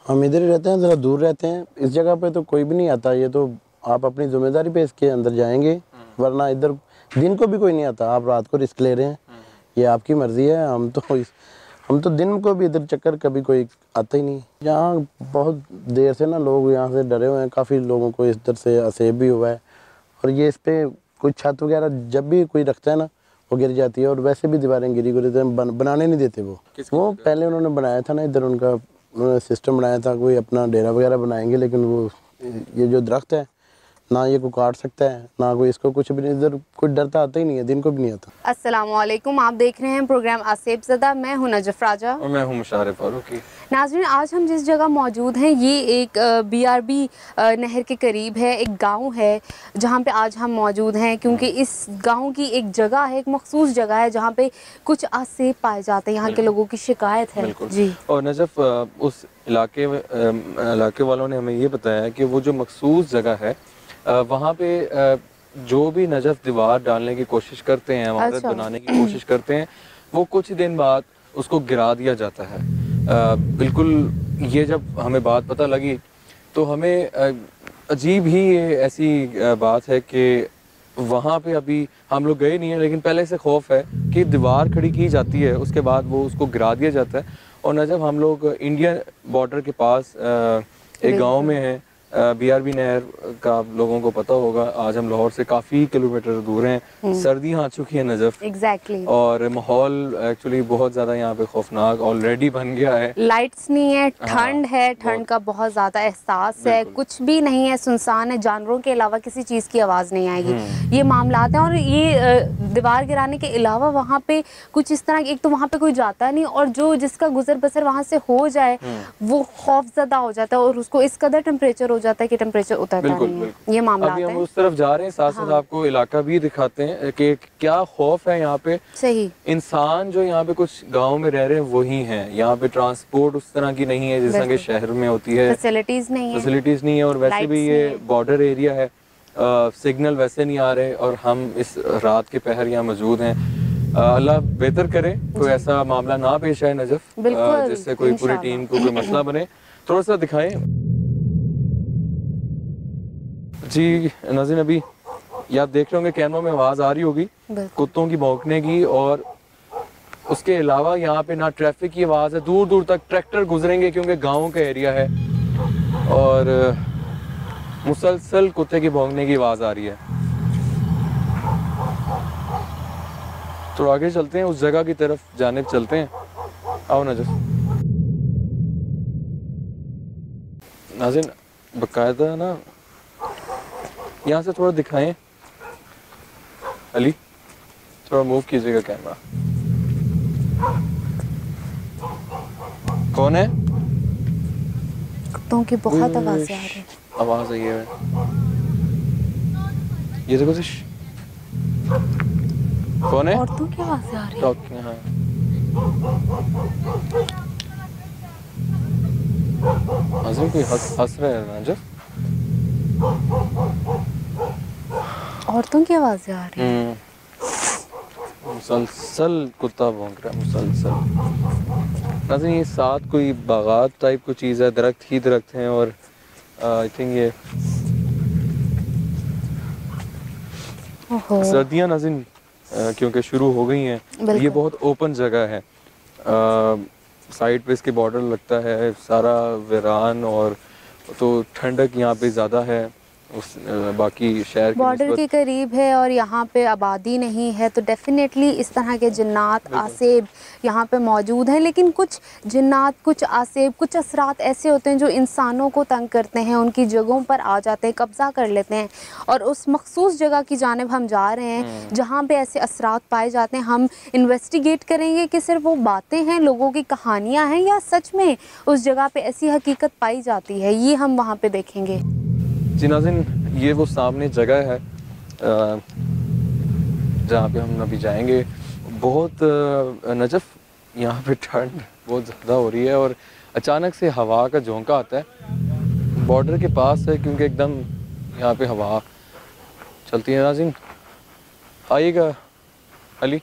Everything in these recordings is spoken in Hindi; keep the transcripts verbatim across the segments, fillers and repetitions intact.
हम इधर ही रहते हैं, ज़रा दूर रहते हैं। इस जगह पे तो कोई भी नहीं आता। ये तो आप अपनी जिम्मेदारी पे इसके अंदर जाएंगे, वरना इधर दिन को भी कोई नहीं आता। आप रात को रिस्क ले रहे हैं, ये आपकी मर्ज़ी है। हम तो इस हम तो दिन को भी इधर चक्कर कभी कोई आता ही नहीं। यहाँ बहुत देर से ना लोग यहाँ से डरे हुए हैं। काफ़ी लोगों को इधर से असेब भी हुआ है, और ये इस पर कोई छत वगैरह जब भी कोई रखता है ना वो गिर जाती है। और वैसे भी दीवारें गिरी गिरी बन, बनाने नहीं देते वो वो पहले उन्होंने बनाया था ना इधर, उनका उन्होंने सिस्टम बनाया था कोई अपना डेरा वगैरह बनाएंगे, लेकिन वो ये जो दरख्त है ना ये को काट सकता है ना कोई इसको कुछ भी नहीं। इधर कोई डरता आता ही नहीं है, दिन को भी नहीं आता। अस्सलाम वालेकुम, आप देख रहे हैं प्रोग्राम आसिब ज़दा। मैं हूं नजफ राजा और मैं हूं मुशारफ फारूकी। नाज़रीन, आज हम जिस जगह मौजूद हैं ये एक बी आर बी नहर के करीब है, एक गांव है जहां पे आज हम मौजूद हैं, क्योंकि इस गांव की एक जगह है, एक मखसूस जगह है जहां पे कुछ आसेब पाए जाते हैं। यहाँ के लोगों की शिकायत है जी। और नजफ उस इलाके इलाके वालों ने हमें ये बताया है कि वो जो मखसूस जगह है वहाँ पे जो भी नजफ दीवार डालने की कोशिश करते हैं, इमारत अच्छा। बनाने की कोशिश करते हैं, वो कुछ दिन बाद उसको गिरा दिया जाता है। आ, बिल्कुल ये जब हमें बात पता लगी तो हमें अजीब ही ये ऐसी बात है कि वहाँ पे अभी हम लोग गए नहीं हैं, लेकिन पहले से खौफ है कि दीवार खड़ी की जाती है, उसके बाद वो उसको गिरा दिया जाता है। और नजफ हम लोग इंडियन बॉर्डर के पास एक गाँव में हैं, बी आर बी नहर का लोगों को पता होगा। आज हम लाहौर से काफ़ी किलोमीटर दूर हैं, सर्दी आ चुकी है नजफ। एग्जैक्टली। और माहौल एक्चुअली बहुत ज़्यादा यहाँ पे खौफनाक ऑलरेडी बन गया है। लाइट्स नहीं है, ठंड है, ठंड का बहुत ज़्यादा एहसास है, कुछ भी नहीं है, सुनसान है, जानवरों के अलावा किसी चीज़ की आवाज़ नहीं आएगी। ये मामलात हैं। और ये दीवार गिराने के अलावा वहाँ पे कुछ इस तरह, एक तो वहाँ पे कोई जाता नहीं, और जो जिसका गुजर बसर वहाँ से हो जाए वो खौफजदा हो जाता है, और उसको इस कदर टेम्परेचर हो जाता है कि टेम्परेचर उतरता नहीं है। ये मामला अभी हम उस तरफ जा रहे हैं, साथ साथ आपको इलाका भी दिखाते हैं कि क्या खौफ है यहाँ पे। सही इंसान जो यहाँ पे कुछ गांव में रह रहे हैं वही हैं। यहाँ पे ट्रांसपोर्ट उस तरह की नहीं है जैसा कि शहर में होती है। फैसिलिटीज नहीं है फैसिलिटीज नहीं है और वैसे भी ये बॉर्डर एरिया है, सिग्नल वैसे नहीं आ रहे, और हम इस रात के पहर यहाँ मौजूद हैं। अल्लाह बेहतर करे कोई ऐसा मामला ना पेश आए नजफ, जिससे कोई पूरी टीम को कोई मसला बने। थोड़ा सा दिखाएं जी नाज़रीन। अभी ये आप देख रहे होंगे कैमरा में आवाज़ आ रही होगी कुत्तों की भौंकने की, और उसके अलावा यहाँ पे ना ट्रैफिक की आवाज़ है, दूर दूर तक ट्रैक्टर गुजरेंगे क्योंकि गाँव का एरिया है, और मुसलसल कुत्ते की भौंकने की आवाज़ आ रही है। तो आगे चलते हैं, उस जगह की तरफ जाने चलते हैं। आओ नजफ। नाज़रीन बाकायदा ना यहाँ से थोड़ा दिखाएं, अली थोड़ा मूव कीजिएगा कैमरा। कौन है? कुत्तों की बहुत आवाज़ें आ रही हैं। आवाज़ आई है, ये देखो सिश। कौन है? औरतों की आवाज़ें आ रही हैं। हाँ। नाज़रीन कोई हंस हंस रहा है ना, जब औरतों की आवाज़ें आ रही हैं। मुसलसल कुत्ता भौंक रहा है, मुसलसल। नाज़रीन ये साथ कोई बागात टाइप कोई चीज़ है, दरख्त ही दरख्त हैं, और आई थिंक ये सर्दियाँ नाज़रीन क्योंकि शुरू हो गई हैं, ये बहुत ओपन जगह है। साइड पे इसके बॉर्डर लगता है, सारा वीरान, और तो ठंडक यहाँ पे ज़्यादा है उस बाकी शहर के बॉर्डर के करीब है, और यहाँ पे आबादी नहीं है, तो डेफिनेटली इस तरह के जिन्नात आसेब यहाँ पे मौजूद हैं। लेकिन कुछ जिन्नात, कुछ आसेब, कुछ असरात ऐसे होते हैं जो इंसानों को तंग करते हैं, उनकी जगहों पर आ जाते हैं, कब्ज़ा कर लेते हैं, और उस मखसूस जगह की जानिब हम जा रहे हैं जहाँ पे ऐसे असरात पाए जाते हैं। हम इन्वेस्टिगेट करेंगे कि सिर्फ वो बातें हैं, लोगों की कहानियाँ हैं, या सच में उस जगह पे ऐसी हकीकत पाई जाती है, ये हम वहाँ पे देखेंगे। जी नाज़रीन ये वो सामने जगह है जहाँ पे हम अभी जाएंगे। बहुत नजफ यहाँ पे ठंड बहुत ज़्यादा हो रही है, और अचानक से हवा का झोंका आता है। बॉर्डर के पास है क्योंकि एकदम यहाँ पे हवा चलती है। नाज़रीन आइएगा अली,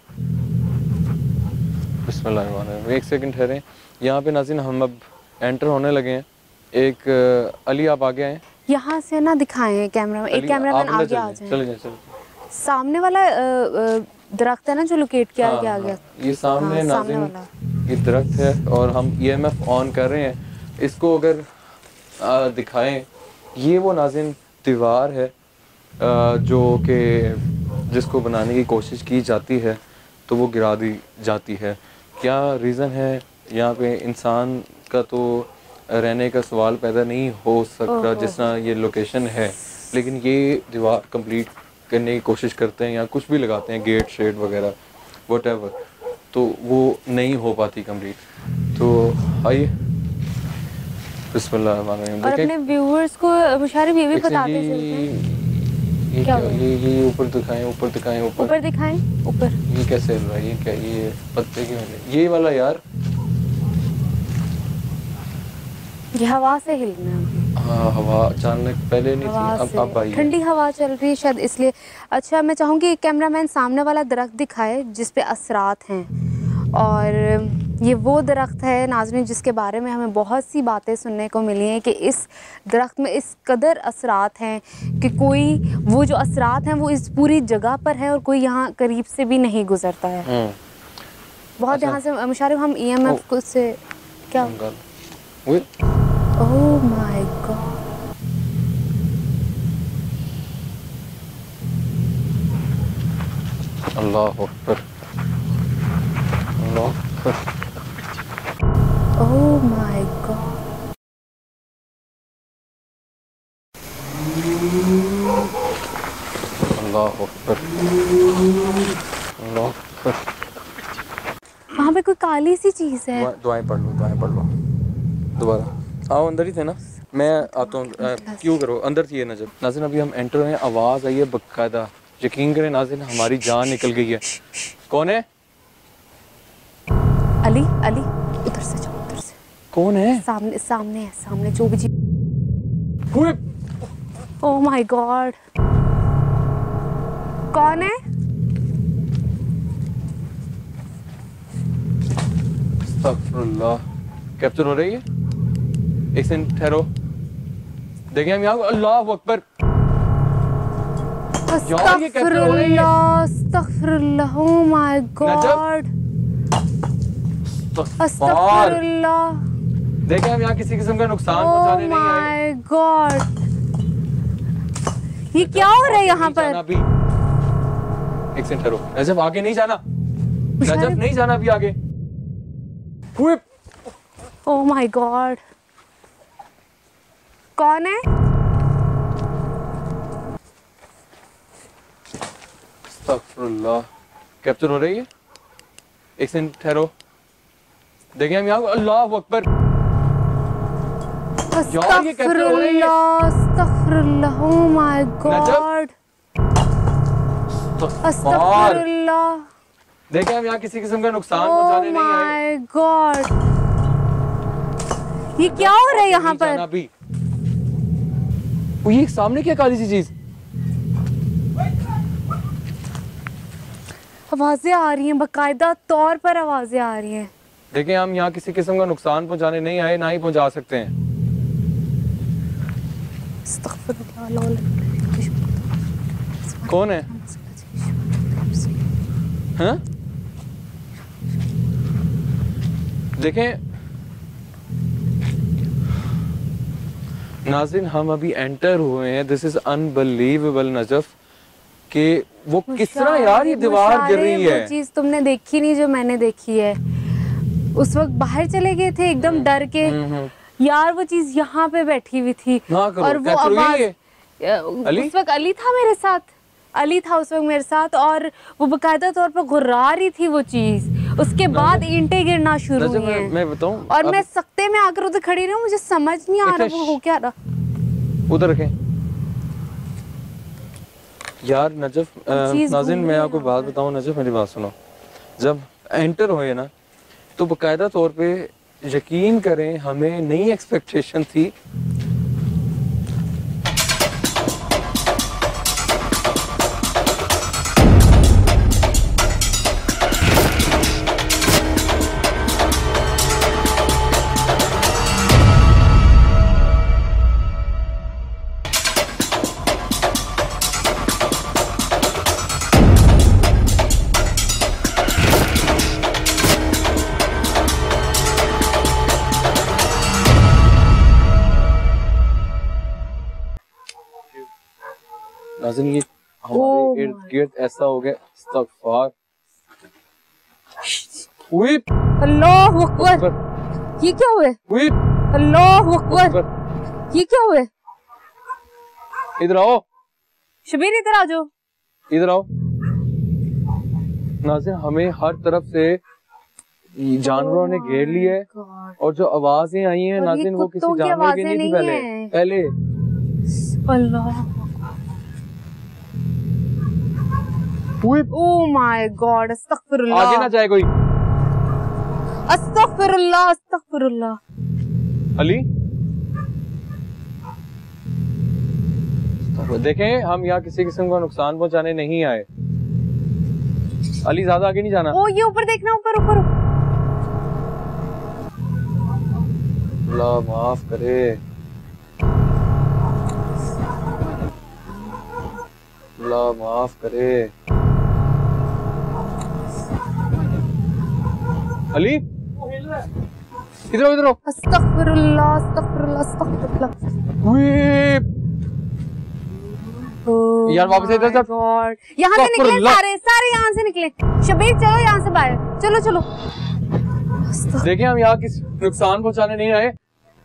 बिस्मिल्लाह, एक सेकंड ठहरें। यहाँ पे नाज़रीन हम अब एंटर होने लगे हैं एक अ, अली आप आगे आए, यहाँ से ना दिखाएं कैमरा में, एक अली, कैमरामैन आप अंदर आगे आ चले जाए। चले जाए, चलो। सामने वाला अ, अ, दरख्त है ना जो लोकेट किया हाँ, गया हाँ, गया। ये सामने हाँ, सामने नाज़रीन वाला। ये दरख्त है और हम ई एम एफ ऑन कर रहे हैं। इसको अगर आ, दिखाएं, ये वो नाज़रीन दीवार है आ, जो कि जिसको बनाने की कोशिश की जाती है तो वो गिरा दी जाती है। क्या रीज़न है यहाँ पे? इंसान का तो रहने का सवाल पैदा नहीं हो सकता जिस तरह ये लोकेशन है, लेकिन ये दीवार कंप्लीट करने की कोशिश करते हैं या कुछ भी लगाते हैं, गेट शेड वगैरह व्हाटएवर, तो वो नहीं हो पाती कंप्लीट। तो आइए बिस्मिल्लाह। और अपने व्यूअर्स को मुशारिफ ये भी बताते चलते हैं। ये क्या क्या? हुआ? ये ये ऊपर दिखाएं, ऊपर दिखाएं, ऊपर ऊपर दिखाएं, ऊपर। ये कैसे हिल रहा है? ये क्या? ये पत्ते क्यों हिल? ये वाला यार, ये हवा से हिलना है। हाँ हवा अचानक पहले नहीं हवा थी, अब से अब आई है। ठंडी हवा चल रही है शायद इसलिए। अच्छा, मैं चाहूँगी एक कैमरामैन सामने वाला दरख्त दिखाए जिस पे असरात हैं। और ये वो दरख्त है नाज़रीन जिसके बारे में हमें बहुत सी बातें सुनने को मिली हैं कि इस दरख्त में इस कदर असरात हैं कि कोई वो जो असरात हैं वो इस पूरी जगह पर है और कोई यहाँ करीब से भी नहीं गुजरता है। बहुत यहाँ से मुशारिफ हम ई एम एफ से क्या ओह माय गॉड, अल्लाह अकबर, अल्लाह अकबर, ओह माय गॉड। अल्लाह अकबर, अल्लाह अकबर। वहाँ पे कोई काली सी चीज़ है। दुआ- दुआएं पढ़ लो, दुआएं पढ़ लो। दोबारा आओ, अंदर ही थे ना, मैं आता हूँ। क्यों करो, अंदर थी नजर। नाज़रीन अभी हम एंटर हुए हैं, आवाज़ आई है बकायदा, यकीन करें नाज़रीन हमारी जान निकल गई है। कौन है? अली, अली उधर से जाओ, उधर से। कौन है? सामने सामने है, सामने जो भी चीज। ओह माय गॉड, कौन है? अस्तगफुरुल्लाह। कैप्चर हो रही है? एक सेकंड ठहरो, देखें हम यहाँ। अल्लाह अकबर, यार ये कैप्चर हो रही है। अस्तगफुरुल्लाह, ओह माय गॉड, अस्तगफुरुल्लाह। देखें हम यहाँ किसी किस्म का नुकसान पहुंचाने नहीं आए। माय गॉड, ये क्या हो रहा है यहाँ पर? अभी एक सेकंड ठहरो, नजफ आगे नहीं जाना, नजफ नहीं जाना अभी आगे। ओह माय गॉड, कौन है? अस्तगफुरुल्लाह। कैप्चर हो रही है? एक सेकंड ठहरो, देखें हम यहाँ। अल्लाह अकबर, यार ये कैप्चर हो रही है। अस्तगफुरुल्लाह, ओह माय गॉड, अस्तगफुरुल्लाह। देखें हम यहाँ किसी किस्म का नुकसान पहुंचाने नहीं आए। माय गॉड, ये क्या हो रहा है यहाँ पर? अभी वो ये सामने क्या काली सी चीज? आवाजें आ रही हैं, बकायदा तौर पर आवाजें आ रही हैं। देखें हम यहाँ किसी किस्म का नुकसान पहुंचाने नहीं आए, ना ही पहुंचा सकते हैं। कौन है? हाँ? देखें नाज़रीन हम अभी एंटर हुए हैं, दिस इज अनबिलीवेबल नजफ कि वो किस तरह यार ये दीवार गिर रही है। वो चीज तुमने देखी नहीं जो मैंने देखी है। उस वक्त बाहर चले गए थे एकदम डर के, यार वो चीज यहाँ पे बैठी हुई थी और वो आवाज, उस वक्त अली था मेरे साथ, अली था उस वक्त मेरे साथ और वो बकायदा तौर पर घुरा रही थी वो चीज। उसके बाद ईंटें गिरना शुरू हुई हैं। मैं बताऊं और मैं सख्ते में आकर उधर खड़ी रही हूँ, मुझे समझ नहीं आ रहा वो हो क्या रहा। उधर रखें यार नजफ। नाज़रीन मैं आपको बात बताऊं, नजफ मेरी बात सुनो। जब एंटर हुए ना तो बकायदा तौर पे यकीन करें हमें नई एक्सपेक्टेशन थी। नाज़रीन ये हमारे इर्द गिर्द ऐसा हो गया, इस्तग़फ़ार। व्हिप अल्लाहु अकबर, ये क्या हुआ? व्हिप अल्लाहु अकबर, ये क्या हुआ? इधर आओ शबीर, इधर आ जाओ, इधर आओ। नाज़रीन हमें हर तरफ से जानवरों ने घेर लिया है और जो आवाजें आई हैं नाज़रीन वो किसी जानवर की नहीं थी पहले पहले अल्लाह, ओह माय गॉड, अस्तगफिरुल्लाह। आगे ना जाए कोई। अस्तगफिरुल्लाह, अस्तगफिरुल्लाह। अली देखें, हम यहाँ किसी किस्म का नुकसान पहुंचाने नहीं आए। अली ज्यादा आगे नहीं जाना। ओ ये ऊपर देखना, ऊपर ऊपर। अल्लाह माफ करे, अल्लाह माफ करे। अली इधर इधर। अस्तगफिरुल्लाह, अस्तगफिरुल्लाह, अस्तगफिरुल्लाह। यार वापस इधर जा। यहाँ से निकले सारे, सारे यहाँ से निकले। शबीर चलो यहाँ से बाहर, चलो चलो। देखिए हम यहाँ किस नुकसान पहुँचाने नहीं आए।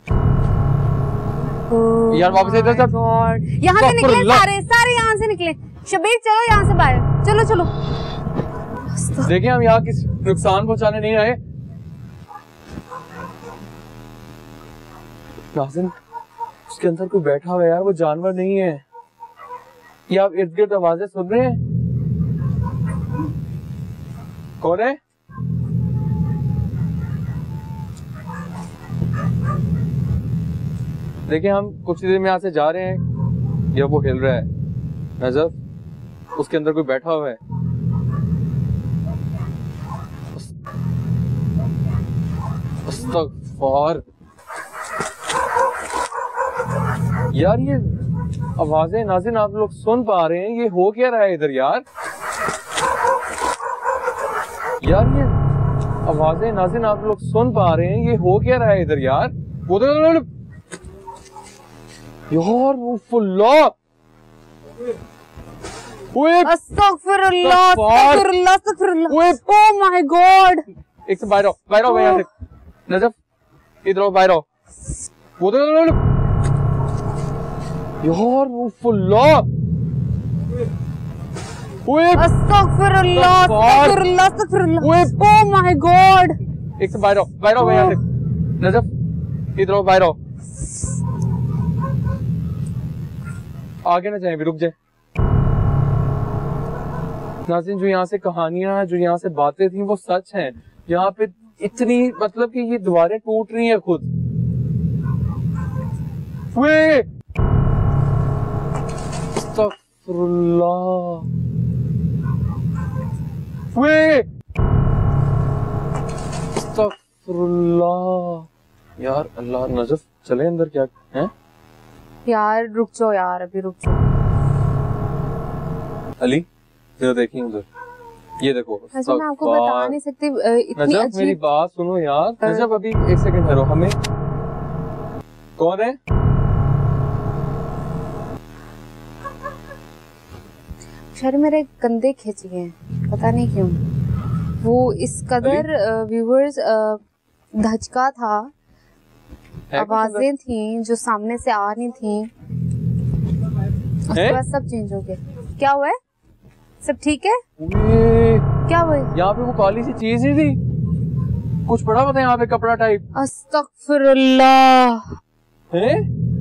यार वापस इधर जा। यहाँ से निकले सारे, सारे यहाँ से निकले। शबीर चलो यहाँ से बाहर, चलो चलो। देखिए हम यहाँ किस नुकसान पहुँचाने नहीं आए। नाज़रीन उसके अंदर कोई बैठा हुआ है यार, वो जानवर नहीं है। ये आप इर्द गिर्द आवाजें सुन रहे हैं? कौन है? देखिए हम कुछ देर में यहाँ से जा रहे हैं, या वो हिल रहा है। नजर उसके अंदर कोई बैठा हुआ है। अस्तगफार। यार ये आवाजें नाज़रीन आप लोग सुन पा रहे हैं, ये हो क्या रहा है इधर यार? यार ये आवाजें नाज़रीन आप लोग सुन पा रहे हैं, ये हो क्या रहा है इधर यार? वो तो यार वो फुल्ला। अस्तगफिरुल्लाह, अस्तगफिरुल्लाह, अस्तगफिरुल्लाह। ओह माय गॉड। एक से बाहर आओ, बाहर आओ यहाँ से। नजफ इधर आओ, बाहर आओ। वो तो यार वो फुल्ला। अस्तगफिरुल्लाह, अस्तगफिरुल्लाह, अस्तगफिरुल्लाह। ओह माय गॉड। एक से बाहर आओ, बाहर आओ यहाँ से। नजफ इधर आओ, बाहर आओ। आगे ना जाए, भी रुक जाए। नाज़रीन जो यहाँ से कहानियां, जो यहाँ से बातें थी वो सच हैं। यहाँ पे इतनी मतलब कि ये दीवारें टूट रही हैं खुद। वे अस्तगफिरुल्लाह। वे अस्तगफिरुल्लाह। यार अल्लाह, नजफ चले अंदर क्या है? यार रुक जाओ यार, अभी रुक जाओ। अली जरा देखिए उधर, ये देखो। अच्छा मैं आपको बता नहीं सकती, इतनी नजफ मेरी बात सुनो यार। नजफ अभी एक सेकंड ठहरो। हमें कौन है? शर मेरे कंधे खिंच गए हैं, पता नहीं क्यों। वो इस कदर व्यूअर्स धचका था, आवाजें थी जो सामने से आ रही थी, उसके बाद सब चेंज हो गया। क्या हुआ है? सब ठीक है? क्या हुआ? यहाँ पे वो काली सी चीज ही थी, कुछ पड़ा पता है यहाँ पे, कपड़ा टाइप। अस्तगफिरुल्लाह। हैं?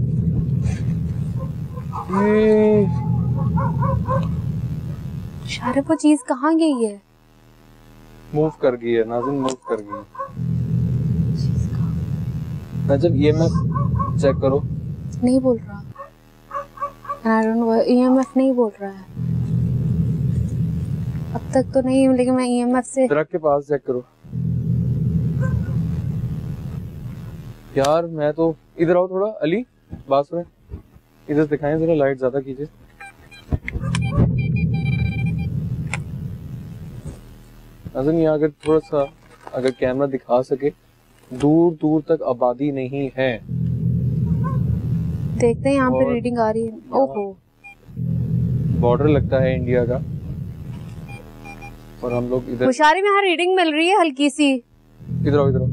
ये शारे वो चीज कहाँ गई है? मूव कर गई है नाज़रीन, मूव कर गई है। जब ई एम एफ चेक करो। नहीं बोल रहा, I don't know, E M F नहीं बोल रहा है अब तक तो नहीं, लेकिन मैं ई एम एफ से ट्रक के पास चेक करो। यार मैं तो, इधर आओ थोड़ा अली, बात सुने, इधर दिखाएं जरा, लाइट ज्यादा कीजिए। नाज़रीन यहाँ अगर थोड़ा सा अगर कैमरा दिखा सके, दूर दूर तक आबादी नहीं है। देखते हैं यहाँ पे रीडिंग आ रही है। ओहो बॉर्डर लगता है इंडिया का, और हम लोग इधर। होशियारी में यहाँ रीडिंग मिल रही है हल्की सी। इधर आओ, इधर आओ।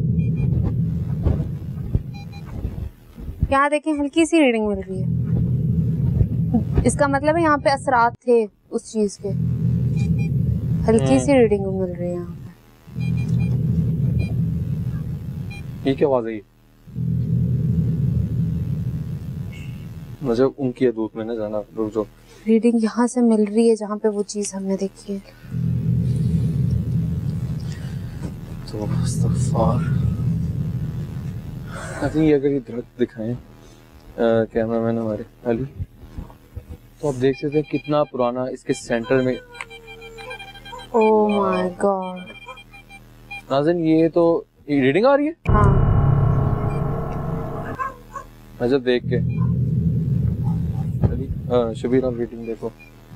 यहाँ देखें हल्की सी रीडिंग मिल रही है, इसका मतलब है यहाँ पे असरात थे उस चीज के। हल्की सी रीडिंग मिल रही है यहाँ पे। ये क्या आवाज है? मुझे उनकी दूध में ना जाना, रुक जाओ। रीडिंग यहाँ से मिल रही है जहाँ पे वो चीज हमने देखी है। तो ये अगर ये दरख्त दिखाएं कैमरा मैन हमारे अली, तो आप देख सकते हैं कितना पुराना, इसके सेंटर में। ओह माय गॉड नाज़रीन, ये तो ये रीडिंग आ रही है। हाँ, नजर देख के शबीर आप रीडिंग देखो।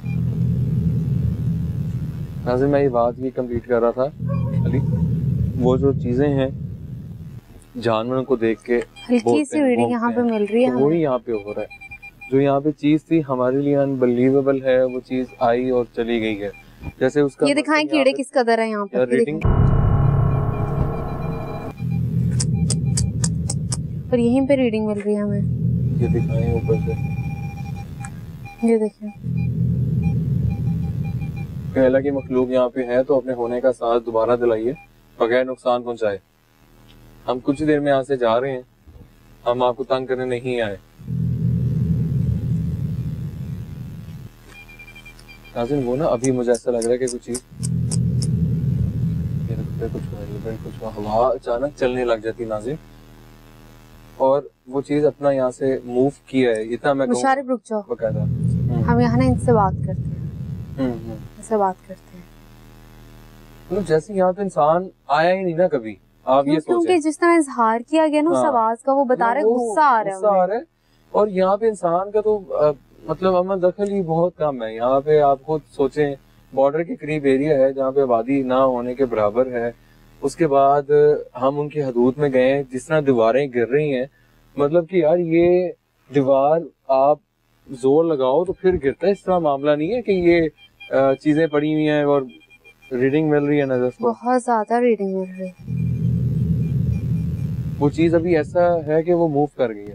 नाज़रीन, मैं ये बात ये कंप्लीट कर रहा था अली, वो जो चीजें हैं जानवरों को देख के हल्की सी रीडिंग यहाँ पे मिल रही है, तो वही यहाँ पे हो रहा है। जो यहाँ पे चीज थी हमारे लिए अनबिलीवेबल है, वो चीज आई और चली गई है। जैसे उसका ये दिखाएं कीड़े किस कदर है यहाँ पे। रीडिंग पर यहीं पे रीडिंग मिल रही है हमें। ये दिखाएं ऊपर से, ये देखें। पहला की मखलूक यहाँ पे है, तो अपने होने का साथ दोबारा दिलाइए बगैर नुकसान पहुंचाए। हम कुछ देर में यहाँ से जा रहे हैं, हम आपको तंग करने नहीं आए। नाज़रीन, वो ना अभी मुझे ऐसा लग रहा है कि कुछ चीज कुछ कुछ हवा अचानक चलने लग जाती नाज़रीन, और वो चीज अपना यहाँ से मूव किया है। इतना मैं मुशारिफ रुक जाओ, बकायदा हम यहाँ ना इनसे बात करते हैं, हम्म इनसे बात करते हैं। मतलब जैसे यहाँ पे इंसान आया ही नहीं ना कभी, आप ये सोचें। क्योंकि जिस तरह इजहार किया गया ना उस आवाज का, वो बता रहे गुस्सा आ रहा है, गुस्सा आ रहा है। और यहाँ पे इंसान का तो आ, मतलब अमल दखल ही बहुत कम है। यहाँ पे आप खुद सोचें, बॉर्डर के करीब एरिया है जहाँ पे आबादी ना होने के बराबर है। उसके बाद हम उनकी हदूद में गए, जिस तरह दीवारें गिर रही हैं, मतलब कि यार ये दीवार आप जोर लगाओ तो फिर गिरता है। इस तरह मामला नहीं है कि ये चीजें पड़ी हुई हैं और रीडिंग मिल रही है नजर को। बहुत ज्यादा रीडिंग मिल रही है। वो चीज अभी ऐसा है कि वो मूव कर गई है।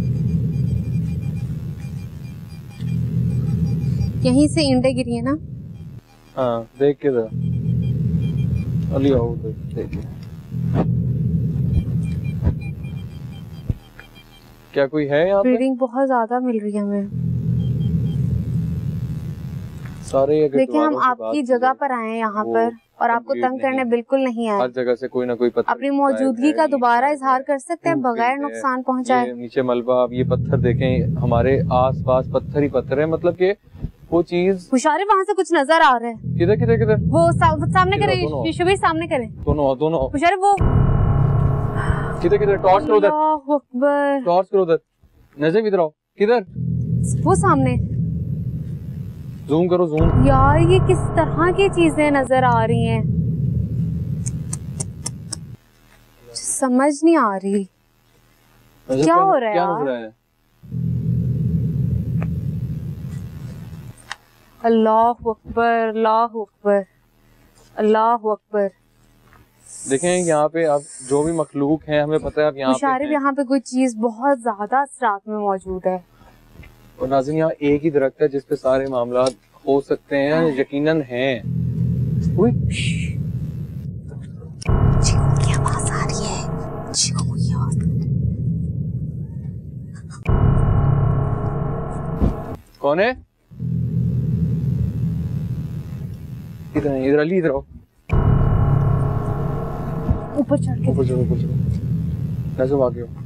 यहीं से इंडे गिरी है ना। हाँ, देख के जरा अली आओ, देखिए क्या कोई है यहाँ पे? रीडिंग बहुत ज्यादा मिल रही है हमें। सारे देखिए, हम आपकी जगह पर आए हैं यहाँ पर, और आपको तंग करने बिल्कुल नहीं आए। हर जगह से कोई ना कोई पत्थर अपनी मौजूदगी का दोबारा इजहार कर सकते हैं बगैर नुकसान पहुँचाए। नीचे मलबा, आप ये पत्थर देखें, हमारे आस पास पत्थर ही पत्थर है। मतलब कि वो चीज हुशारे, वहाँ से कुछ नजर आ रहा है। किधर किधर किधर? वो सा, सामने करें, शबीर सामने करें। दोनों दोनों हुशारे, वो किधर किधर? टॉर्च करो उधर, अल्लाह अकबर। टॉर्च करो उधर। नजर इधर आओ। किधर? वो सामने। जूम करो, जूम। यार ये किस तरह की चीजें नजर आ रही हैं, समझ नहीं आ रही क्या हो रहा है। क्या नजर आया? अल्लाह अकबर, अल्लाह अकबर, अल्लाह अकबर। देखें यहाँ पे आप जो भी मखलूक हैं, हमें पता है आप यहाँ पे हैं। यहाँ पे कोई चीज बहुत ज्यादा असरात में मौजूद है। और नाज़रीन, यहाँ एक ही दरख्त है जिसपे सारे मामला हो सकते हैं, यकीनन हैं। चीखों की आवाज आ रही है, चीखों की आवाज। कौन है? इधर है, इधर अली, इधर आओ। ऊपर चढ़ के, ऊपर चलो, ऊपर चलो। नजर आगे हो।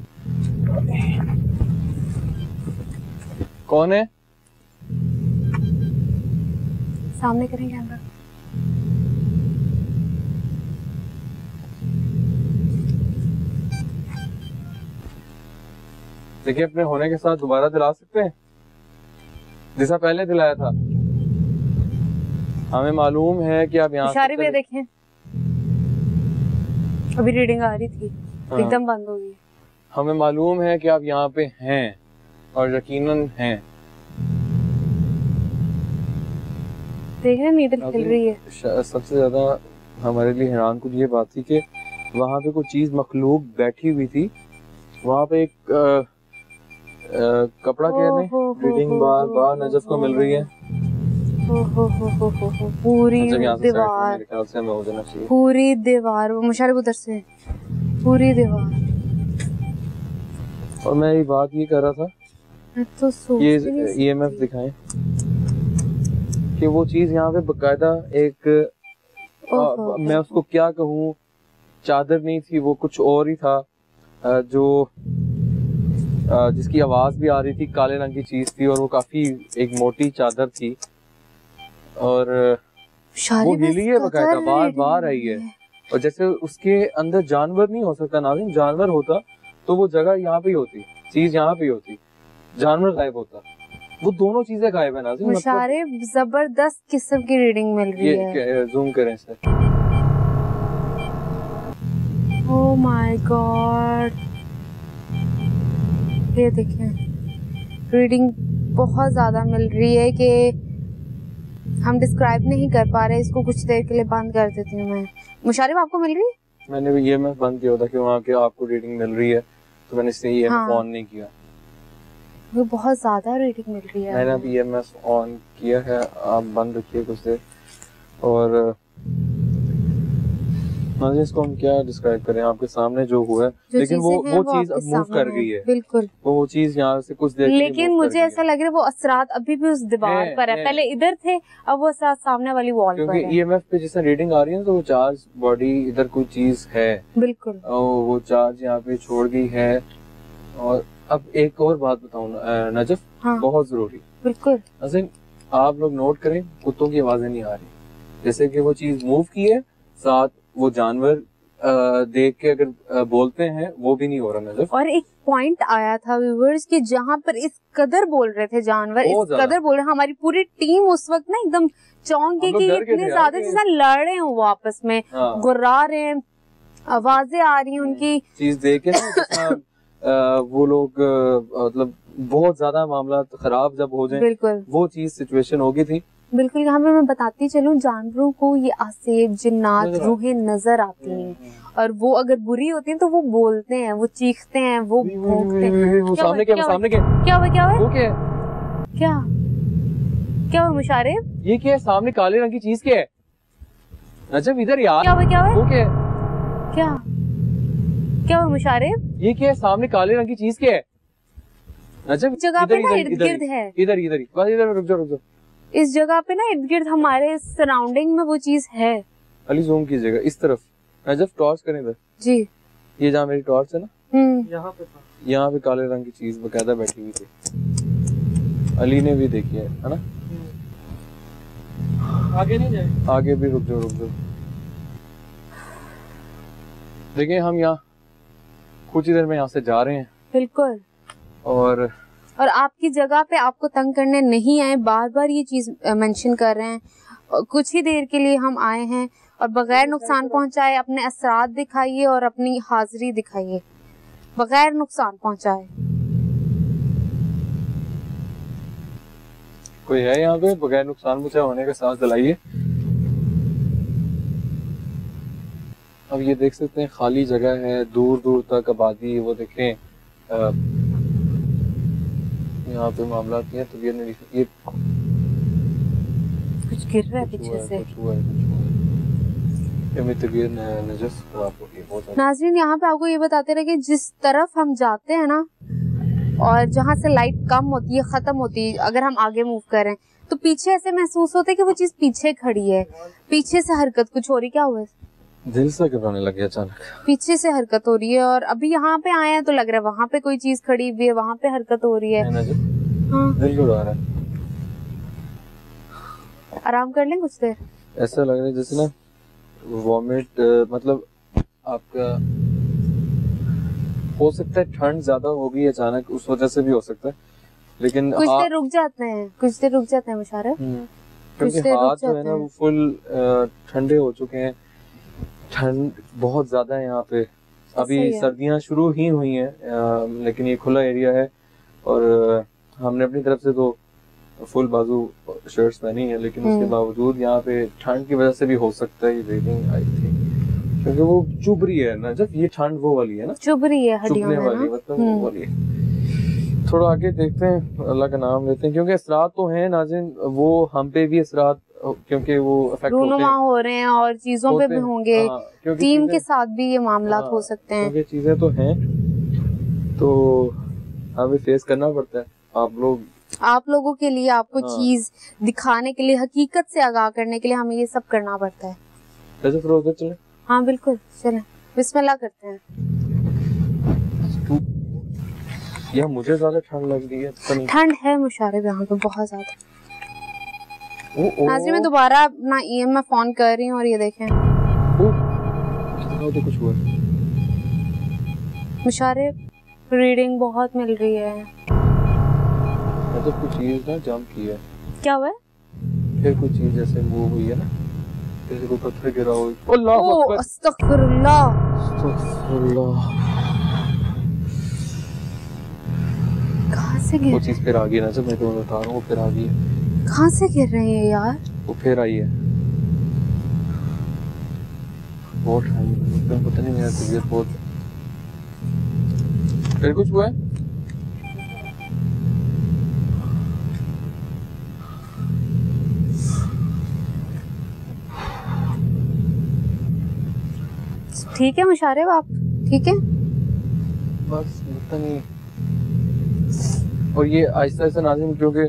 कौन है? सामने करें कैमरा। देखिए, अपने होने के साथ दोबारा दिला सकते हैं जैसा पहले दिलाया था। हमें मालूम है कि आप यहाँ इशारे पे देखें, अभी रीडिंग आ रही थी, एकदम बंद हो गई। हमें मालूम है कि आप यहाँ पे हैं और यकीनन हैं। देख रहे नीडल खिल रही है। सबसे ज्यादा हमारे लिए हैरान कुछ ये बात थी कि वहाँ पे कोई चीज मखलूक बैठी हुई थी। वहाँ पे एक आ, आ, कपड़ा कहने रीडिंग बार बार नजफ को मिल रही है। हो हो हो हो हो हो पूरी दीवार, पूरी दीवार, वो मुशारिफ उधर से पूरी दीवार। और मैं ये बात ये कर रहा था, मैं तो सोच ये नहीं ईएमएफ दिखाएं कि वो चीज यहाँ पे बकायदा एक आ, मैं उसको क्या कहूँ, चादर नहीं थी, वो कुछ और ही था आ, जो आ, जिसकी आवाज भी आ रही थी, काले रंग की चीज थी और वो काफी एक मोटी चादर थी और वो हिली है बकायदा, बार बार आई है। और जैसे उसके अंदर जानवर नहीं हो सकता नाज़रीन, जानवर होता तो वो जगह यहाँ पे ही होती, चीज यहाँ पे ही होती, जानवर गायब होता, वो दोनों चीजें गायब है नाज़रीन। मुशारिफ जबरदस्त किस्म की रीडिंग मिल रही ये है। जूम करें सर। ओह माय गॉड, ये देखें रीडिंग बहुत ज्यादा मिल रही है कि हम डिस्क्राइब नहीं कर पा रहे। इसको कुछ देर के लिए बंद कर देती हूँ मैं। मुशारिफ आपको मिल रही है? मैंने भी ये मैं बंद किया था कि वहाँ के आपको रीडिंग मिल रही है तो मैंने इसलिए ये हाँ। ऑन नहीं किया। वो बहुत ज्यादा रीडिंग मिल रही है। मैंने अभी ईएमएफ ऑन किया है, आप बंद रखिए कुछ देर। और इसको हम क्या डिस्क्राइब करें, आपके सामने जो हुआ है, लेकिन वो वो चीज अब मूव कर गई है। बिल्कुल वो चीज यहाँ से कुछ देर, लेकिन मुझे ऐसा लग रहा है वो असरात अभी भी उस दीवार पर है। पहले इधर थे, अब वो असरात सामने वाली वॉल पर है। क्योंकि ईएमएफ पे जैसे रीडिंग आ रही है तो वो चार्ज बॉडी इधर कोई चीज है। बिल्कुल वो चार्ज यहाँ पे छोड़ गई है। और अब एक और बात बताऊँ नजफ, हाँ। बहुत जरूरी, बिल्कुल आप लोग नोट करें, कुत्तों की आवाजें नहीं आ रही, जैसे कि वो चीज मूव की है, साथ वो जानवर आ, देख के अगर आ, बोलते हैं वो भी नहीं हो रहा नजर। और एक पॉइंट आया था व्यूअर्स कि जहाँ पर इस कदर बोल रहे थे जानवर, इस कदर बोल रहे, हमारी पूरी टीम उस वक्त ना एकदम चौंक गई कि इतने ज्यादा जैसे लड़ रहे हैं वो आपस में, हाँ। गुर्रा रहे हैं, आवाजें आ रही हैं उनकी चीज देख के ना वो लोग मतलब बहुत ज्यादा मामला खराब जब हो जाए, बिल्कुल वो चीज सिचुएशन हो गई थी। बिल्कुल यहाँ पे मैं बताती चलूँ, जानवरों को ये आसेब, जिन्नात, रूहें नजर आती हैं और वो अगर बुरी होती हैं तो वो बोलते हैं, वो चीखते हैं, वो भौंकते हैं। वो सामने क्या सामने क्या क्या हुआ क्या हुआ वो क्या क्या क्या हुआ मुशारिफ? ये क्या है सामने काले रंग की चीज क्या है? नजब इधर यार, क्या हुआ क्या हुआ वो क्या क्या क्या हुआ मुशारिफ? ये क्या है सामने काले रंग की चीज क्या है? नजब जगह पे ना इर्द गिर्द है, इधर इधर ही बस इधर, रुक जाओ रुक जाओ, इस जगह पे ना इर्द गिर्द हमारे सराउंडिंग में वो चीज है। अली जूम कीजिएगा इस तरफ, नजफ टॉर्च करें इधर जी, ये जहाँ मेरी टॉर्च है ना, यहाँ पे यहाँ पे काले रंग की चीज बकायदा बैठी हुई थी, अली ने भी देखी है, है ना? आगे नहीं जाए, आगे भी रुक जाओ रुक जाओ। देखिए हम यहाँ कुछ ही देर में यहाँ से जा रहे हैं। बिल्कुल। और और आपकी जगह पे आपको तंग करने नहीं आए, बार बार ये चीज मेंशन कर रहे हैं। कुछ ही देर के लिए हम आए हैं और बगैर नुकसान पहुंचाए अपने असरात दिखाइए और अपनी हाजिरी दिखाइए, बगैर नुकसान पहुंचाए। कोई है यहाँ पे बगैर नुकसान पहुंचाए होने का सांस दिलाइए। अब ये देख सकते हैं खाली जगह है, दूर दूर तक आबादी, वो देखें आ, यहाँ पे मामला नहीं है, तो ये नहीं, ये कुछ गिर रहा है पीछे से, कुछ हुआ है, कुछ हुआ है। ये मैं तबीयत नजस आपको ये बहुत। नाज़रीन यहाँ पे आपको ये बताते रहे कि जिस तरफ हम जाते हैं ना और जहाँ से लाइट कम होती है, खत्म होती है, अगर हम आगे मूव करें तो पीछे ऐसे महसूस होता है कि वो चीज पीछे खड़ी है, पीछे से हरकत कुछ हो रही। क्या हुआ? दिल से घबराने लग गया अचानक, पीछे से हरकत हो रही है। और अभी यहाँ पे आए हैं तो लग रहा है वहाँ पे कोई चीज खड़ी हुई है, वहाँ पे हरकत हो रही है। हाँ। दिल घबरा रहा है। आराम कर लें कुछ देर। ऐसा लग रहा है जैसे ना वॉमिट, मतलब आपका हो सकता है ठंड ज्यादा हो गई अचानक, उस वजह से भी हो सकता है, लेकिन कुछ देर रुक जाते हैं, कुछ देर रुक जाते हैं मुशारिफ, क्योंकि हाथ जो है ना वो फुल ठंडे हो चुके हैं। ठंड बहुत ज्यादा है यहाँ पे, अभी सर्दियाँ शुरू ही हुई हैं, लेकिन ये खुला एरिया है और हमने अपनी तरफ से तो फुल बाजू शर्ट्स पहनी है, लेकिन उसके बावजूद यहाँ पे ठंड की वजह से भी हो सकता है ये ब्रीदिंग आई थी, क्योंकि वो चुभ रही है ना। जब ये ठंड वो वाली है ना, चुभ रही है हड्डियों में वाली, मतलब वो वाली है। थोड़ा आगे देखते हैं, अल्लाह का नाम लेते हैं, क्योंकि असरात तो हैं नाज़रीन, वो हम पे भी असरात, क्योंकि वो इफेक्ट होते हैं, हो रहे हैं और चीजों पे भी होंगे। टीम के साथ भी ये मामला हो सकते हैं, क्योंकि चीजें तो हैं, तो हमें फेस करना पड़ता है। आप लोग आप लोगों के लिए, आपको हाँ। चीज दिखाने के लिए, हकीकत से आगाह करने के लिए हमें ये सब करना पड़ता है। वैसे फिर उधर चले। हाँ बिल्कुल, चलें, बिस्मिल्लाह करते हैं। यार मुझे ज्यादा ठंड लग रही है। ठंड है मुशारिब यहाँ पे बहुत ज्यादा। ओ, ओ, नाज़रीन मैं दोबारा अपना ईएमएफ फोन कर रही हूँ और ये देखें तो कुछ हुआ। मुशारिब रीडिंग बहुत मिल रही है। मतलब कुछ चीज ना जंप की है। क्या हुआ है? फिर कुछ चीज जैसे मूव हुई है ना, जैसे कोई पत्थर गिरा हो। अल्लाह अकबर, अस्तगफिरुल्लाह, अस्तगफिरुल्लाह। कहाँ से गिर? वो चीज फिर आ गई ना, जब मैं तुम्हें बता रहा हूँ, वो फिर आ गई है। कहाँ से गिर रहे हैं यार? वो फिर आई है। बहुत ठंड, पता नहीं मेरा तबीयत बहुत। फिर कुछ हुआ है? ठीक है मुशारिब, आप ठीक है? बस पता नहीं। और ये आहिस्ता आहिस्ता नाज़रीन, क्योंकि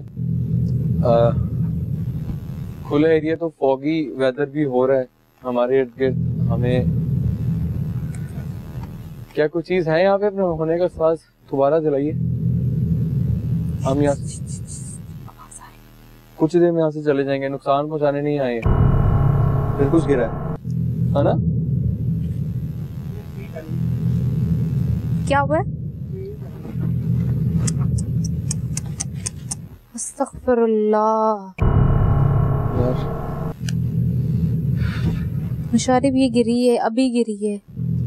खुला एरिया तो फॉगी वेदर भी हो रहा है हमारे इर्द गिर्द। हमें क्या कुछ चीज है यहाँ पे अपने होने का सांस दोबारा जलाइए। हम यहाँ कुछ देर में यहाँ से चले जाएंगे, नुकसान पहुंचाने नहीं आए। फिर कुछ गिरा है ना? क्या हुआ? अस्तगफिरुल्लाह। मुशारिब ये गिरी है, अभी गिरी है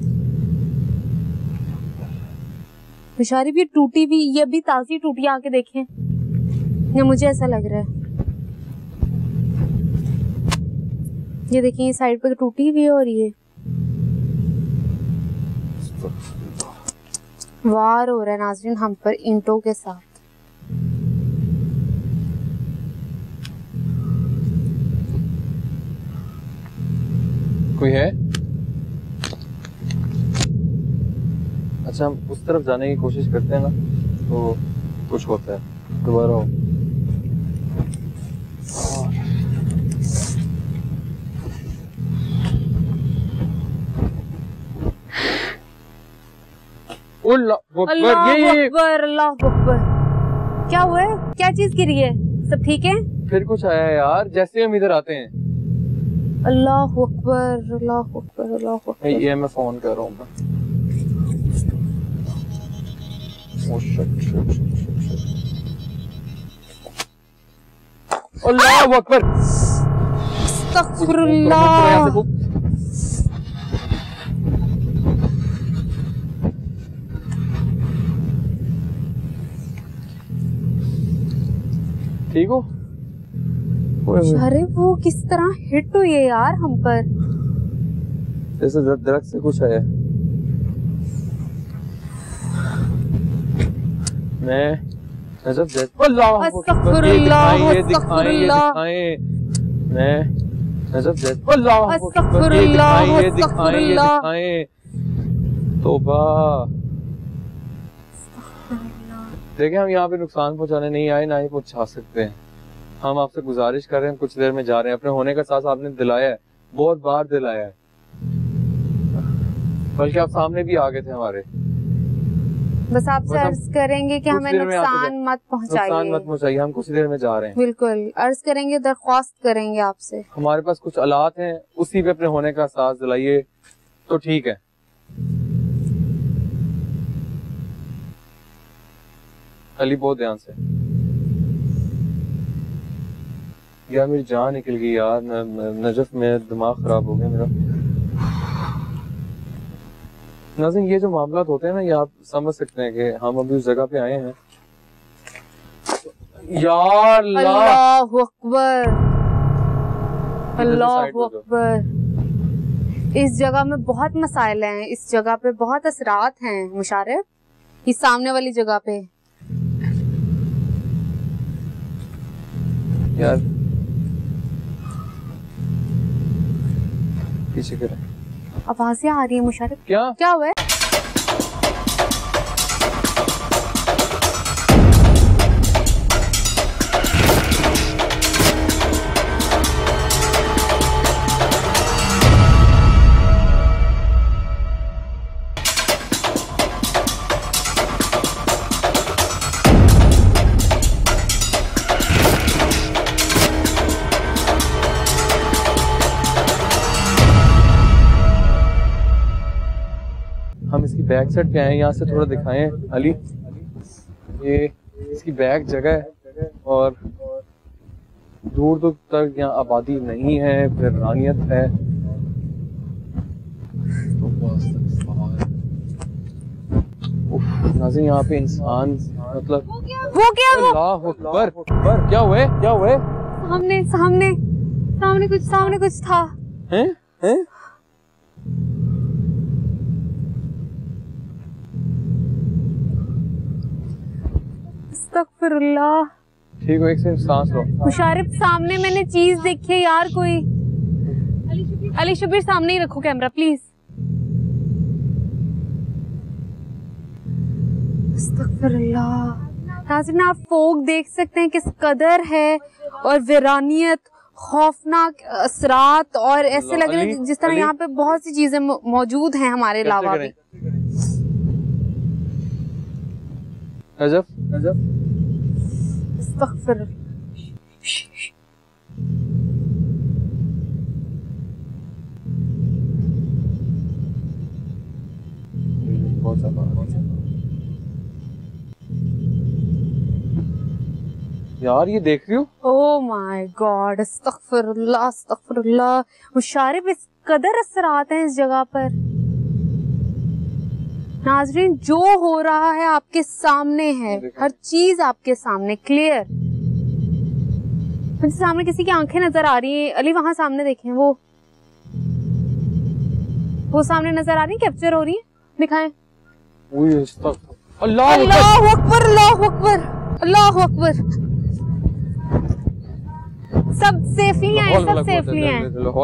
मुशारिब, ये टूटी भी, ये अभी ताजी टूटी, आके देखें। या मुझे ऐसा लग रहा है, ये देखें, ये साइड पे टूटी हुई है और ये वार हो रहा है नाज़रीन हम पर ईंटों के साथ। कोई है? अच्छा, हम उस तरफ जाने की कोशिश करते हैं ना, तो कुछ होता है। दोबारा हो। अल्लाह अकबर, अल्लाह अकबर। क्या हुआ है? क्या चीज गिरी है? सब ठीक है? फिर कुछ आया है यार, जैसे हम इधर आते हैं। अल्लाह अकबर, अल्लाह अकबर, अल्लाह अकबर। ये मैं फोन कर रहा हूँ। अल्लाह अकबर, अस्तगफिरुल्लाह। ठीक हो? अरे वो किस तरह हिट हुई है यार हम पर, जैसे दरख्त से कुछ है। मैं जब अस्तगफिरुल्लाह, अस्तगफिरुल्लाह। मैं जब अस्तगफिरुल्लाह, अस्तगफिरुल्लाह। तौबा। देखिए, हम यहाँ पे नुकसान पहुँचाने नहीं आए, ना ही पहुँचा सकते हैं। हम आपसे गुजारिश कर रहे हैं, कुछ देर में जा रहे हैं। अपने होने का एहसास आपने दिलाया है, बहुत बार दिलाया है, बल्कि आप सामने भी आ गए थे हमारे। बस आपसे अर्ज करेंगे कि हमें नुकसान मत पहुंचाइए, नुकसान मत पहुंचाइए। हम कुछ देर में जा रहे हैं। बिल्कुल अर्ज करेंगे, दरख्वास्त करेंगे आपसे। हमारे पास कुछ आलात हैं, उसी पे अपने होने का एहसास दिलाइए तो ठीक है। अली, बहुत ध्यान से। यार मेरी जान निकल गई यार, नजफ में दिमाग खराब हो गया मेरा। नाज़रीन, ये जो मामला होते हैं ना, ये आप समझ सकते हैं कि हम अभी उस जगह पे आए हैं, तो यार अल्लाहु अकबर, अल्लाहु अकबर। इस जगह में बहुत मसाइल हैं, इस जगह पे बहुत असरात हैं मुशारिफ, इस सामने वाली जगह पे। यार पीछे कर आवाजें आ रही है मुशारिफ, क्या क्या हुआ है? हम इसकी बैक साइड पे आए, यहाँ से थोड़ा दिखाएं अली। ये इसकी बैक जगह है और दूर दूर तक यहाँ आबादी नहीं है, वीरानियत है। नाज़रीन यहाँ पे इंसान मतलब वो क्या वो? अल्लाह अकबर, क्या हुआ है क्या हुआ है? सामने सामने सामने कुछ सामने कुछ था। हैं हैं? अस्तगफिरुल्लाह। ठीक हो, एक सेकंड सांस लो। मुशारिफ सामने मैंने चीज देखी है यार कोई। अली शबीर सामने ही रखो कैमरा प्लीज। अस्तगफिरुल्लाह। नाज़रीन आप फोक देख सकते हैं किस कदर है, और वीरानियत, खौफनाक असरात, और ऐसे लग रहा है जिस तरह यहाँ पे बहुत सी चीजें मौजूद हैं हमारे अलावा भी। नजफ नजफ अस्तगफिरुल्लाह। बहुत ज़्यादा यार, ये देख रही हो? ओह माय गॉड, अस्तगफिरुल्लाह अस्तगफिरुल्लाह। मुशारिफ इस कदर असरात हैं इस जगह पर। नाजरीन जो हो रहा है आपके सामने है, हर चीज आपके सामने क्लियर। मुझे सामने किसी की आंखें नजर आ रही हैं। अली वहां सामने देखें, वो वो सामने नजर आ रही है, कैप्चर हो रही है, दिखाएं। अल्लाह अल्लाहु अकबर, अल्लाहु अकबर, अल्लाहु अकबर। सब सेफली हैं, सब सेफली हैं।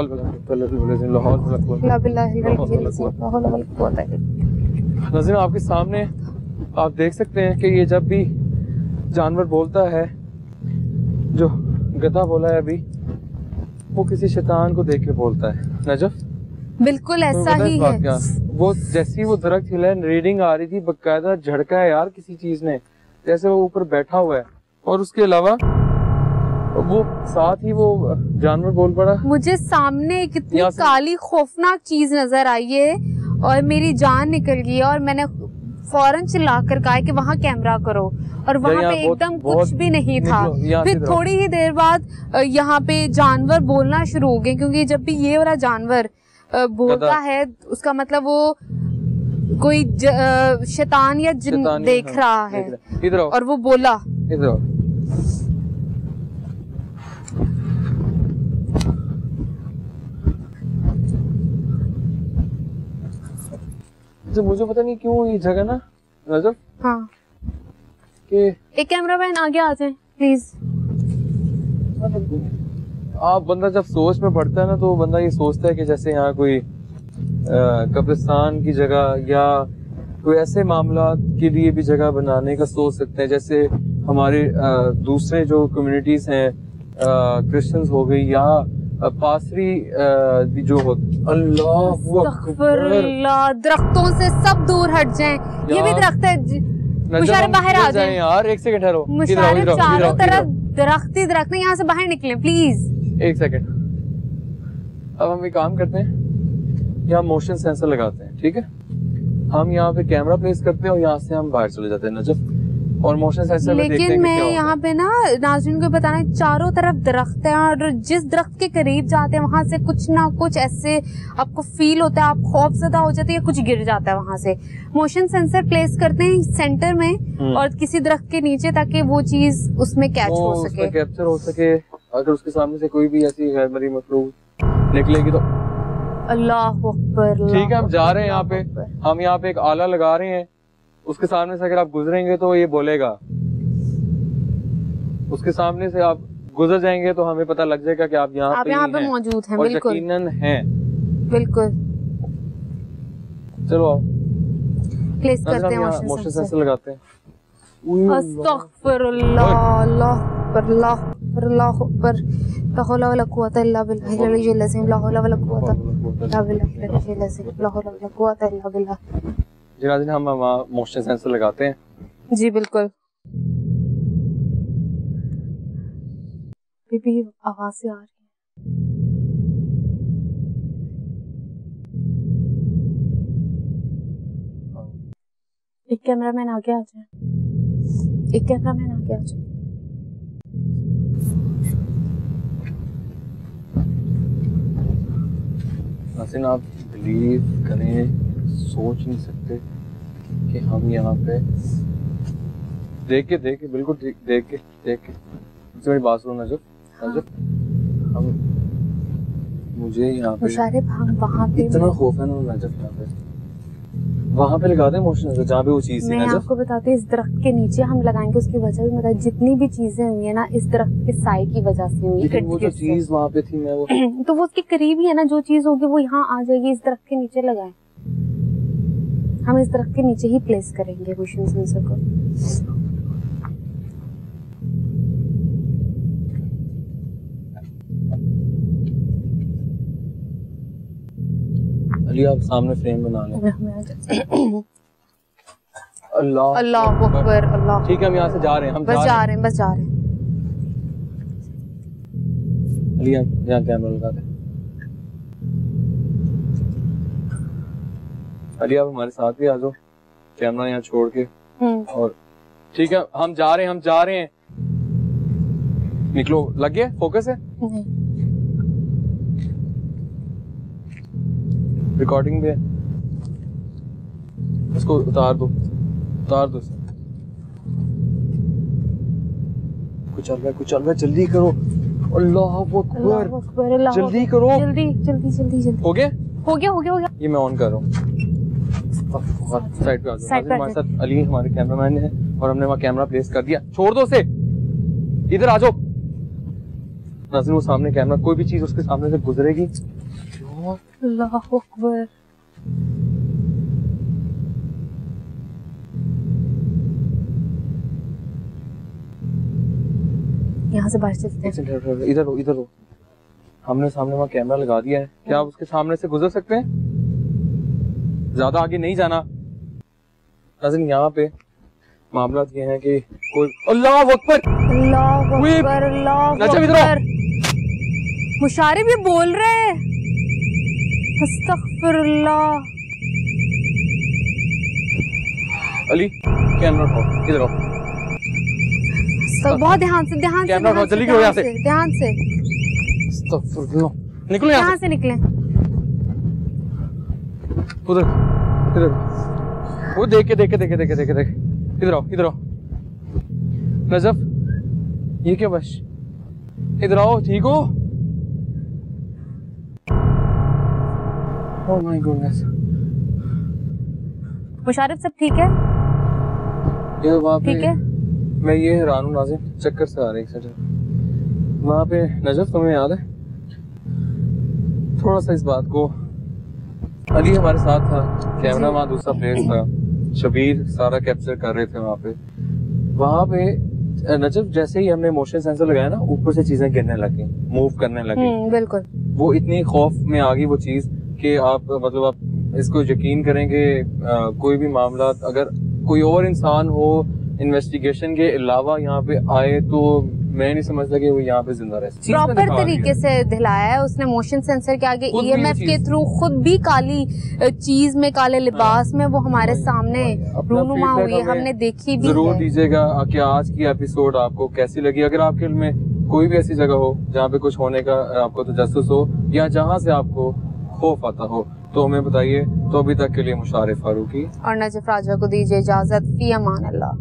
नाज़रीन आपके सामने आप देख सकते हैं कि ये जब भी जानवर बोलता है, जो गधा बोला है अभी, वो किसी शैतान को देख के बोलता है। नजफ बिल्कुल ऐसा ही है। क्या? वो जैसी वो दरख्त हिला है, रीडिंग आ रही थी, बकायदा झड़का है यार किसी चीज ने, जैसे वो ऊपर बैठा हुआ है। और उसके अलावा वो साथ ही वो जानवर बोल पड़ा। मुझे सामने कितनी काली खौफनाक चीज नजर आई है और मेरी जान निकल गई है, और मैंने फौरन चिल्ला कर कहा कि वहाँ कैमरा करो, और वहाँ पे एकदम कुछ भी नहीं था। फिर थोड़ी ही देर बाद यहाँ पे जानवर बोलना शुरू हो गए, क्योंकि जब भी ये वाला जानवर बोलता है उसका मतलब वो कोई शैतान या जिन देख हाँ, रहा है। इधर और वो बोला इधर तो मुझे पता नहीं क्यों ये जगह ना नजफ, हाँ, कि एक कैमरा मैन आगे आ जाए प्लीज। आप बंदा जब सोच में पड़ता है ना, तो बंदा ये सोचता है कि जैसे यहाँ कोई कब्रिस्तान की जगह या कोई ऐसे मामला के लिए भी जगह बनाने का सोच सकते हैं, जैसे हमारे आ, दूसरे जो कम्युनिटीज हैं, क्रिश्चियंस हो गई या पासरी भी जो होते। अल्लाह, दरख्तों से सब दूर हट जाएं। ये भी दरख्त है, मुशारिफ बाहर आ जाएं यार। एक सेकंड ठहरो, मुशारिफ चारों तरफ दरख्त ही दरख्त है, यहाँ से बाहर निकलें प्लीज। एक सेकंड। अब हम एक काम करते हैं, यहाँ मोशन सेंसर लगाते हैं, ठीक है? हम यहाँ पे कैमरा प्लेस करते हैं और यहाँ से हम बाहर चले जाते हैं। नजफ और मोशन सेंसर में देखते हैं लेकिन कि मैं क्या होता है। यहाँ पे ना नाज़रीन को बताना, चारों तरफ दरख्त हैं और जिस दरख्त के करीब जाते हैं वहां से कुछ ना कुछ ऐसे आपको फील होता है, आप खौफजदा हो जाते हैं या कुछ गिर जाता है वहां से। मोशन सेंसर प्लेस करते हैं सेंटर में और किसी दरख्त के नीचे, ताकि वो चीज उसमें कैच वो हो सके, उसमें कैप्चर हो सके। अगर उसके सामने से कोई भी ऐसी गैर मरी मखलूक निकलेगी तो अल्लाह अकबर। ठीक है, हम जा रहे हैं यहाँ पे, हम यहाँ पे एक आला लगा रहे हैं, उसके सामने से अगर आप गुजरेंगे तो ये बोलेगा, उसके सामने से आप गुजर जाएंगे तो हमें पता लग जाएगा कि आप यहाँ आप पे यहाँ ही पे हैं, मौजूद हैं। और बिल्कुल यकीनन हैं। बिल्कुल। चलो आओ, प्लेस करते हैं मोशन मोशन सेंसर सेंसर। लगाते हैं। अस्तगफिरुल्लाह, अल्लाह अकबर, अल्लाह अकबर, अल्लाह अकबर। ला हौला वला कुव्वता इल्ला बिल्लाहिल अलिय्यिल अज़ीम, ला हौला वला कुव्वता इल्ला बिल्लाहिल अलिय्यिल अज़ीम, ला हौला वला कुव्वता इल्ला बिल्लाह। जी नाज़रीन, हम वहाँ मोशन सेंसर लगाते हैं। जी बिल्कुल। बीबी आवाज़ें आ रही हैं। एक कैमरामैन आगे आ जाए, एक कैमरामैन आगे आ जाए। नाज़रीन, आप बिलीव करें, सोच नहीं सकते कि हम यहाँ पे देख के देख के बिल्कुल देख देख के देख के सबसे बड़ी बात सुनो नजर, नजर हम मुझे यहाँ पे मुशारिफ हम वहाँ पे इतना खौफ है ना नजर, यहाँ पे वहाँ पे लगा दे मोशन सेंसर जहाँ पे वो चीज थी। मैं नजर आपको बताती हूँ, इस दरख्त के नीचे हम लगाएंगे, उसकी वजह भी मतलब जितनी भी चीजें हुई है ना इस दरख्त के साए की वजह से हुई है। लेकिन वो जो चीज वहाँ पे थी, मैं वो तो वो उसके करीब ही है ना, जो चीज होगी वो यहाँ आ जाएगी। इस दरख्त के नीचे लगाएं, हम इस दरख्त के नीचे ही प्लेस करेंगे मोशन सेंसर को। अली आप सामने फ्रेम बना लें। अल्लाह अल्लाह अकबर, अल्लाह। ठीक है, हम यहाँ से जा रहे हैं, हम बस जा जा रहे रहे हैं, बस जा रहे हैं। हैं। अली आप यहाँ कैमरा लगा दे। अली आप हमारे साथ भी आ जाओ, कैमरा यहाँ छोड़ के। और ठीक है, हम जा रहे हैं, हम जा रहे हैं। निकलो, लग गया, फोकस है, रिकॉर्डिंग भी है। इसको उतार दो, उतार दो इसे। कुछ चल रहा है, कुछ चल रहा है, जल्दी करो। अल्लाह अकबर, जल्दी करो, जल्दी जल्दी जल्दी जल्दी। हो गया हो गया हो गया हो गया। ये मैं ऑन कर रहा हूँ। साइड पे आ जाओ। साइड पे हमारे साथ अली हमारे कैमरामैन है और हमने वहाँ कैमरा प्लेस कर दिया। छोड़ दो उसे, इधर आ जाओ। नाज़रीन, वो सामने कैमरा, कोई भी चीज उसके सामने से गुजरेगी। अल्लाह अकबर। यहाँ से बाहर चलते हैं। इधर हो, इधर हो। हमने सामने वहाँ कैमरा लगा दिया है, क्या आप उसके सामने से गुजर सकते हैं? ज्यादा आगे नहीं जाना। नाज़रीन, यहाँ पे मामला ये है कि कोई अल्लाह अकबर, अल्लाह अकबर, अल्लाह अकबर। मुशारिफ भी बोल रहे हैं, अस्तगफिरुल्लाह। अली कैमरा उठाओ, इधर आओ। तो बहुत ध्यान से, ध्यान से, कैमरा उठाओ, जल्दी करो, यहाँ से ध्यान से। अस्तगफिरुल्लाह, निकलो यहाँ यहाँ से निकले। उधर, इधर, वो देख के देख के देख के देख के देख के देख, इधर आओ, इधर आओ। नजफ, ये क्या बश, इधर आओ, ठीक हो? Oh my goodness. मुशारिफ सब ठीक है? ये वहाँ पे ठीक है? मैं ये हैरान हूँ नाज़रीन, चक्कर से आ रही है। वहाँ पे नजफ, तुम्हें याद है थोड़ा सा इस बात को? अली हमारे साथ था, कैमरा वहाँ दूसरा प्लेस था, शबीर सारा कैप्चर कर रहे थे वहाँ पे। वहाँ पे नजफ जैसे ही हमने मोशन सेंसर लगाया ना, ऊपर से चीजें गिरने लगी, मूव करने लगी। बिल्कुल। वो इतनी खौफ में आ गई वो चीज कि आप मतलब आप इसको यकीन करेंगे, कोई भी मामला अगर कोई और इंसान हो इन्वेस्टिगेशन के अलावा यहाँ पे आए तो मैं नहीं समझता कि वो यहाँ पे जिंदा रह सकती। प्रॉपर तरीके से दिलाया है उसने, मोशन सेंसर के आगे खुद भी ईएमएफ ये के चीज़- थ्रू खुद भी काली चीज में, काले लिबास में वो हमारे सामने अपना रूनुमा feedback हुई है, हमें हमने देखी भी जरूर है। दीजिएगा कि आज की एपिसोड आपको कैसी लगी। अगर आपके इल्म में कोई भी ऐसी जगह हो जहाँ पे कुछ होने का आपको तजस्सुस हो या जहाँ से आपको खौफ आता हो तो हमें बताइए। तो अभी तक के लिए मुशारिफ फारूकी और नजफ राजा को दीजिए इजाजत। फी अमान अल्लाह।